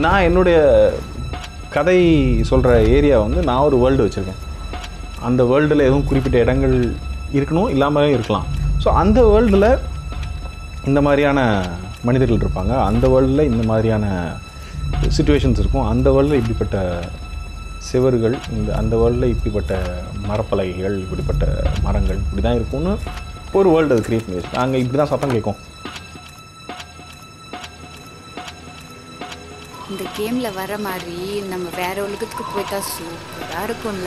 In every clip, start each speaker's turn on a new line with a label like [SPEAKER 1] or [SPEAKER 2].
[SPEAKER 1] நான் என்னுடைய கதை சொல்கிற ஏரியா வந்து நான் ஒரு வேர்ல்டு வச்சுருக்கேன். அந்த வேர்ல்டில் எதுவும் குறிப்பிட்ட இடங்கள் இருக்கணும், இல்லாமலே இருக்கலாம். ஸோ அந்த வேர்ல்டில் இந்த மாதிரியான மனிதர்கள் இருப்பாங்க, அந்த வேர்ல்டில் இந்த மாதிரியான சிச்சுவேஷன்ஸ் இருக்கும், அந்த வேர்ல்டில் இப்படிப்பட்ட சிவர்கள், அந்த வேர்ல்டில் இப்படிப்பட்ட மரப்பலகைகள், இப்படிப்பட்ட மரங்கள் இப்படி தான் இருக்கும்னு ஒரு வேர்ல்டு அது க்ரியேட் பண்ணி வச்சு அங்கே இப்படி தான் சத்தம் கேட்கும்.
[SPEAKER 2] இந்த கேமில் வர மாதிரி நம்ம வேற உலகத்துக்கு போயிட்டா சூப்பராக இருக்கும்ல.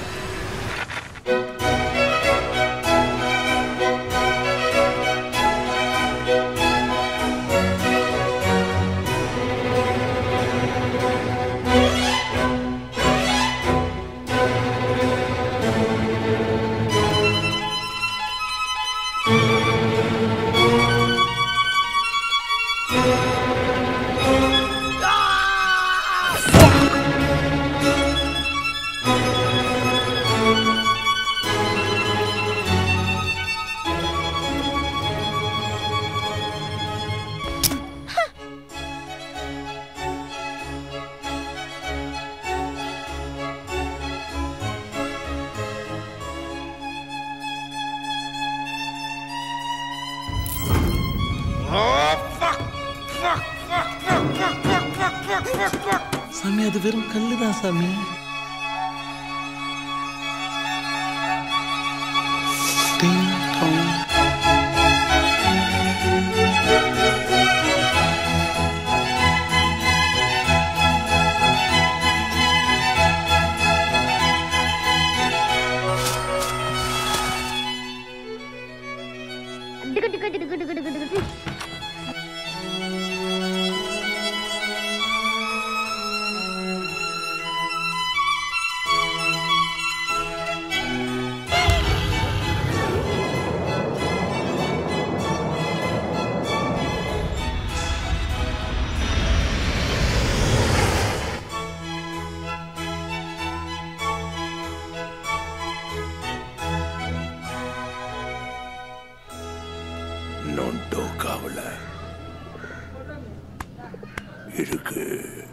[SPEAKER 3] சாமி அது வெறும் கல்லுதான் சாமி.
[SPEAKER 4] நோண்டோ காவல இருக்கு.